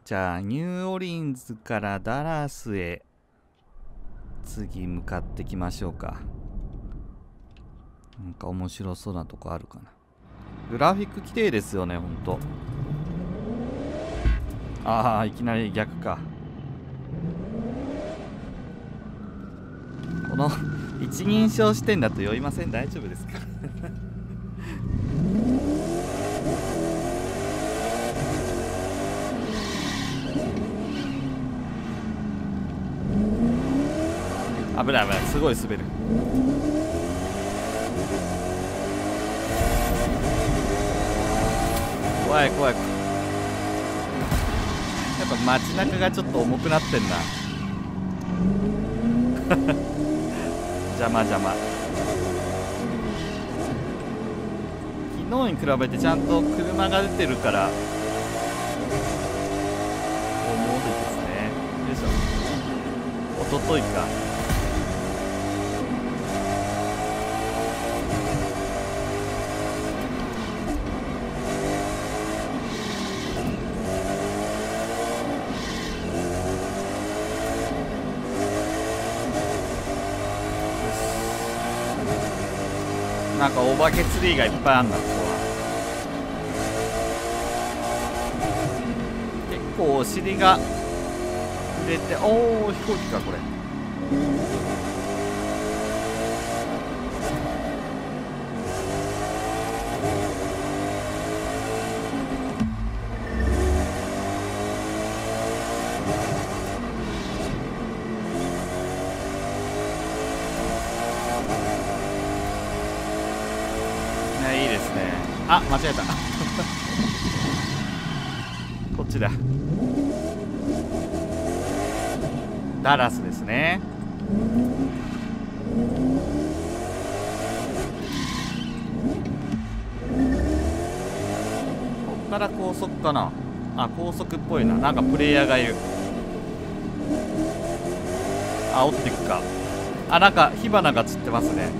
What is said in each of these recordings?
じゃあニューオリンズからダラスへ次向かってきましょうか。なんか面白そうなとこあるかな。グラフィック綺麗ですよね、ほんと。ああ、いきなり逆か。この一人称視点だと酔いません？大丈夫ですか？危ない危ない、すごい滑る。怖い怖い。やっぱ街中がちょっと重くなってんな。邪魔邪魔。昨日に比べてちゃんと車が出てるから重いですね。よいしょ。おとといか。なんかお化けツリーがいっぱいあるな、ここは。結構お尻が触れて、おお、飛行機かこれ。いいですね。あ、間違えた。こっちだ。ダラスですね。こっから高速かな。あ、高速っぽいな。なんかプレイヤーがいる。あ、追ってくか。あ、なんか火花が散ってますね。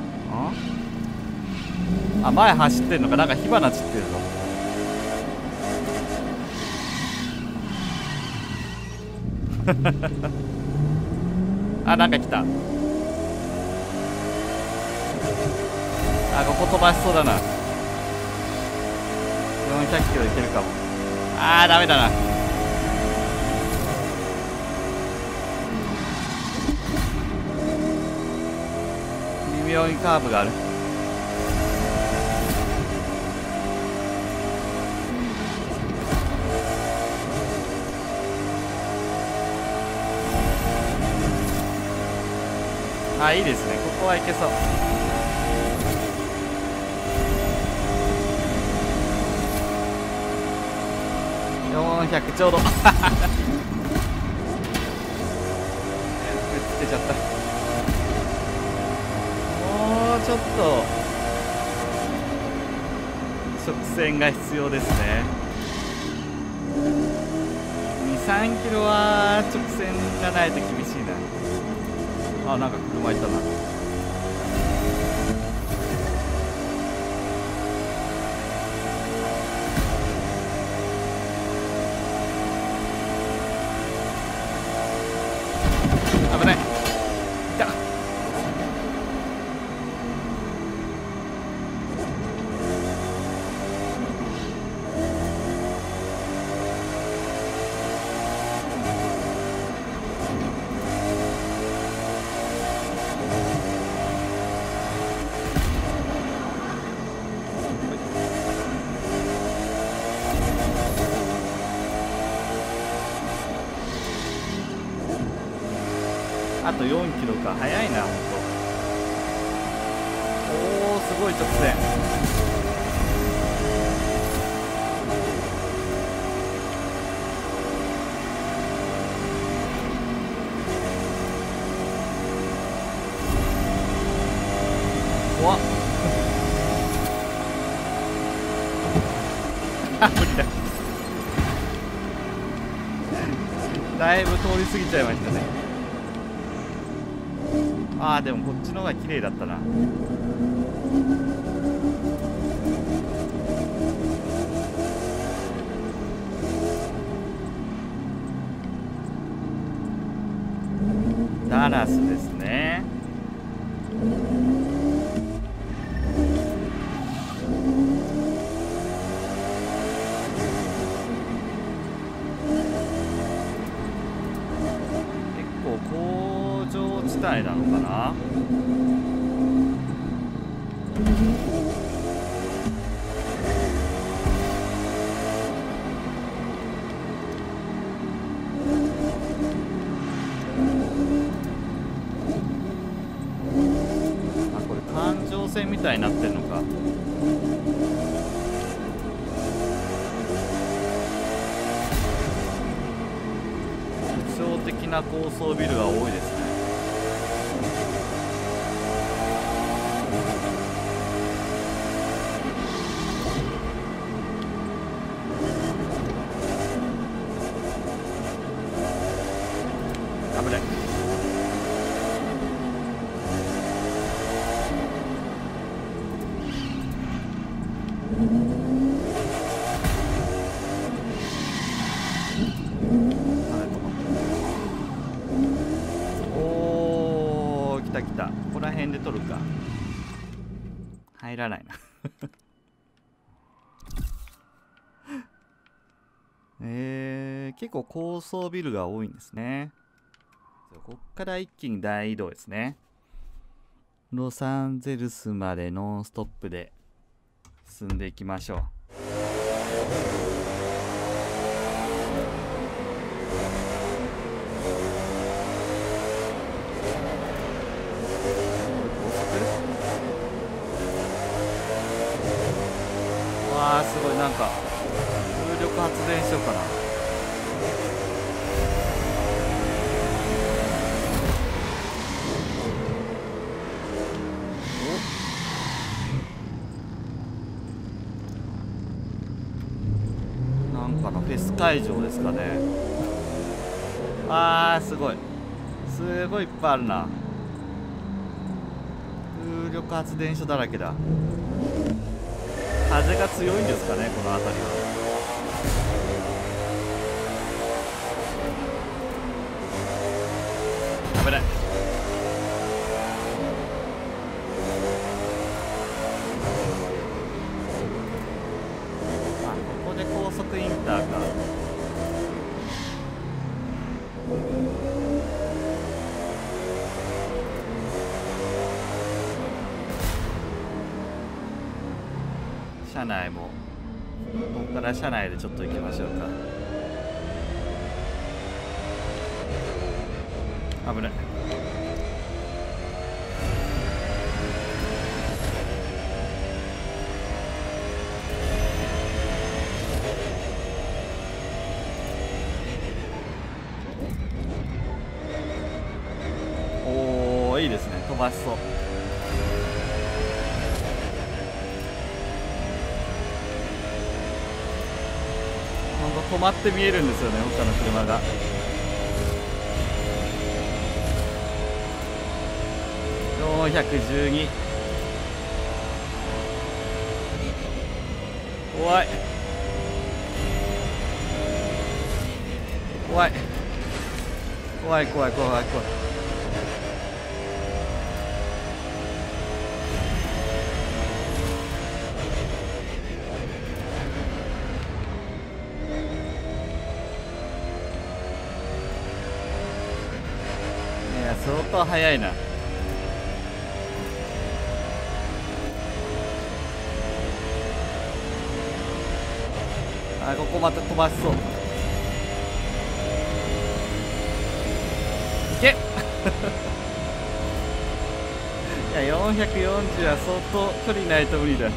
あ、前走ってんのか。なんか火花散ってるぞ。あ、なんか来た。あ、ここ飛ばしそうだな。400キロいけるかも。あー、ダメだな。微妙にカーブがある。あ、いいですね。ここはいけそう。400ちょうど。ぶっつけちゃった。もうちょっと直線が必要ですね。2、3キロは直線がないと厳しいな。あ、なんか車いたな。危ない。いた。あと4キロか。早いな、ほんと。おお、すごい直線。怖っ。あ、無理だ。だいぶ通り過ぎちゃいましたね。あー、でもこっちの方が綺麗だったな。 ラスですね。結構工場地帯なのかな。環状線みたいになってるのか。特徴的な高層ビルが多いですね。危ない。おー、来た来た。ここら辺で取るか。入らないな結構高層ビルが多いんですね。こっから一気に大移動ですね。ロサンゼルスまでノンストップで進んでいきましょう。わあ、すごい。なんか風力発電所かな。お、なんかのフェス会場ですかね。あー、すごいすごいいっぱいあるな。風力発電所だらけだ。風が強いんですかね、この辺りは。危ない。あ、ここで高速インターか。車内も、ここから車内でちょっと行きましょうか。危ない。おー、いいですね。飛ばしそう。止まって見えるんですよね、他の車が。412。怖い怖い怖い怖い怖い怖い。相当速いな。あ、ここまた飛ばしそう。いけいや、440は相当距離ないと無理だ。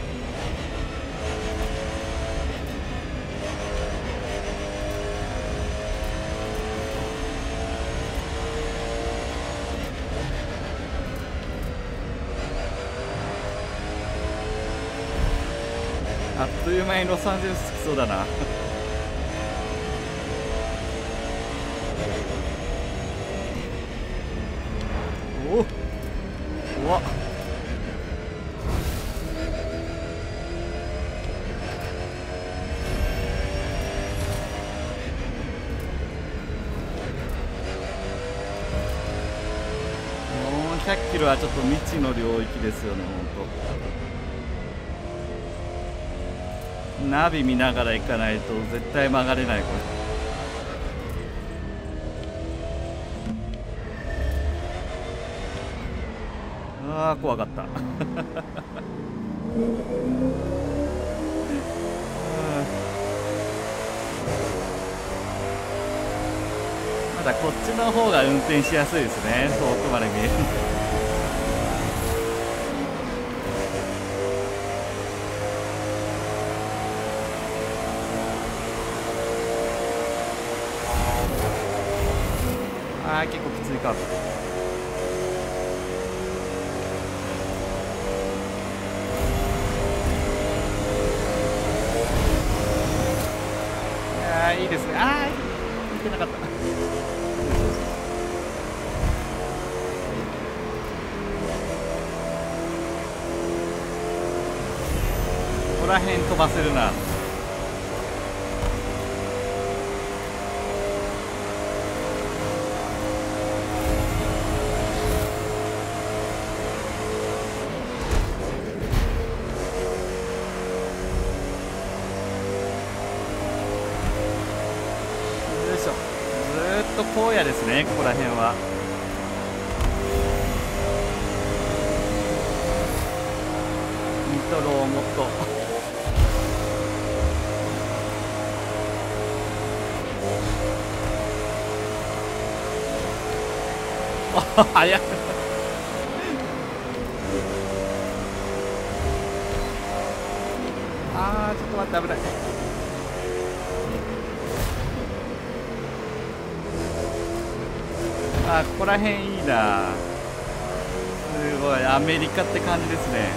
あっという間にロサンゼルス着きそうだなおお、怖っ。 100キロはちょっと未知の領域ですよね、ほんと。ナビ見ながら行かないと絶対曲がれない、これ。ああ、怖かった。まだこっちの方が運転しやすいですね、遠くまで見える。ああ、結構きついか。いいですね。ああ、いけなかった。ここら辺飛ばせるな。荒野ですね、ここら辺は。ニトロをもっとあ、早っ。あー、ちょっと待って、危ない。あ、ここら辺いいな。すごいアメリカって感じですね。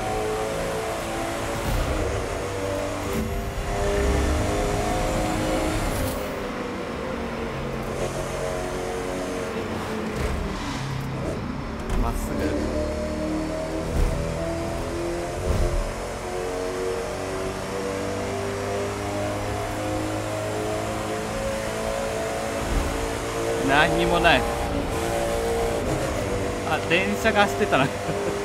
まっすぐ。何にもない。あ、電車が走ってたな。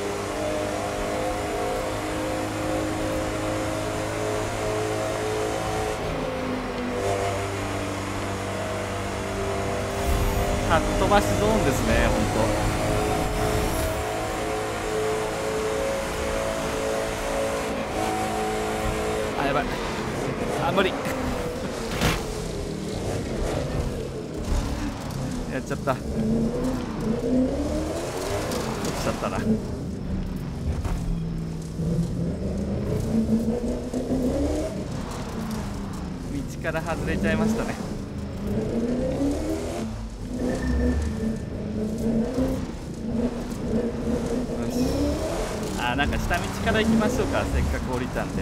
かっ飛ばしゾーンですね、ほんと。あ、やばい。あ、無理。やっちゃった。落ちちゃったな。道から外れちゃいましたね。よし。あ、なんか下道から行きましょうか、せっかく降りたんで。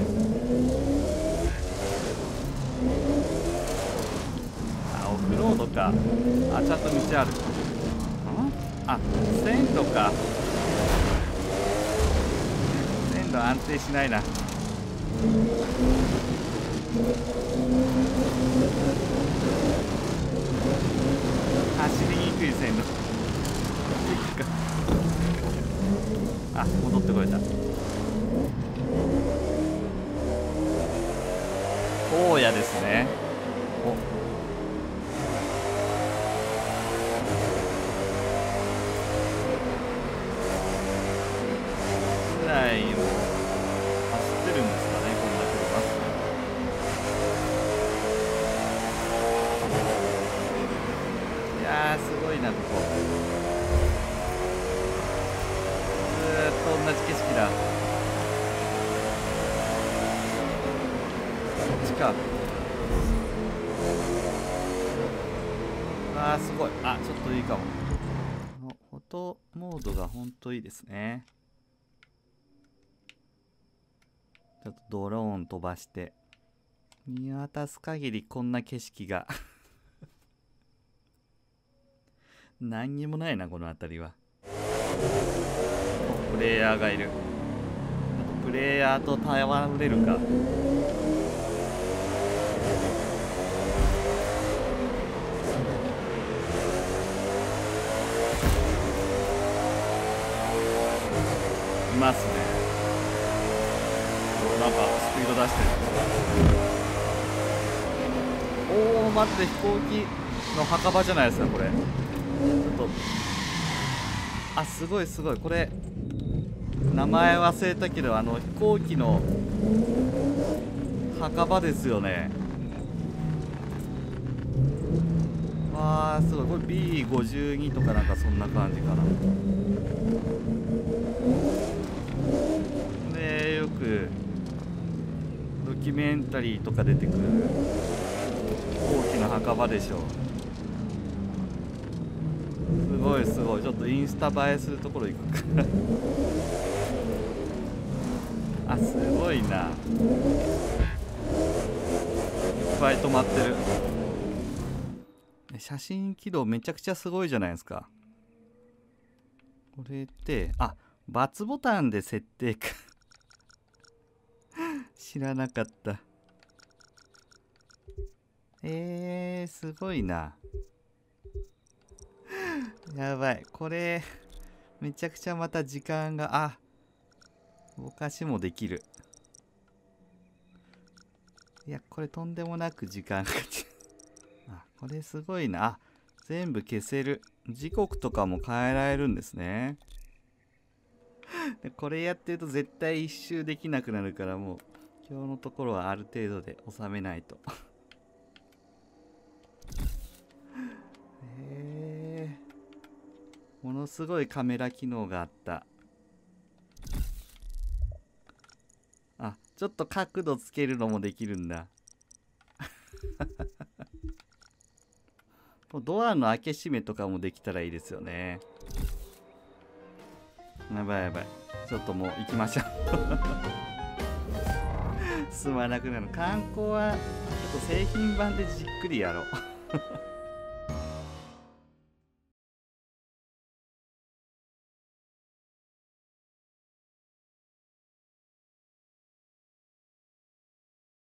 あ、オフロードか。あ、ちゃんと道ある。あ、線路か。線路安定しないな。走りにくい線路。あ、戻ってこれた。荒野ですね。お、ぐらいも走ってるんですかね、こんな車。いやー、すごいな、ここ。ずーっと同じ景色だ。こっちか。あー、すごい。あ、ちょっといいかも。フォトモードがほんといいですね。ちょっとドローン飛ばして見渡す限りこんな景色が何にもないな、この辺りは。プレイヤーがいる。あとプレイヤーと戯れるか。 ますね。なんかスピード出してる。おお、待って、飛行機の墓場じゃないですかこれ。ちょっと、あ、すごいすごい。これ名前忘れたけど、飛行機の墓場ですよね。わあ、すごい。これ B52 とかなんかそんな感じかな。で、よくドキュメンタリーとか出てくる飛行機の墓場でしょ。すごいすごい。ちょっとインスタ映えするところ行くかあ、すごいな。いっぱい止まってる。写真起動めちゃくちゃすごいじゃないですか。これって、あ、×ボタンで設定か知らなかった。すごいな。やばい。これ、めちゃくちゃまた時間が、あ、ぼかしもできる。いや、これとんでもなく時間がかかっちゃう。あ、これすごいな。あ、全部消せる。時刻とかも変えられるんですね。これやってると絶対一周できなくなるから、もう今日のところはある程度で収めないとものすごいカメラ機能があった。あ、ちょっと角度つけるのもできるんだドアの開け閉めとかもできたらいいですよね。やばいやばい。ちょっともう行きましょう進まなくなる。観光はちょっと製品版でじっくりやろう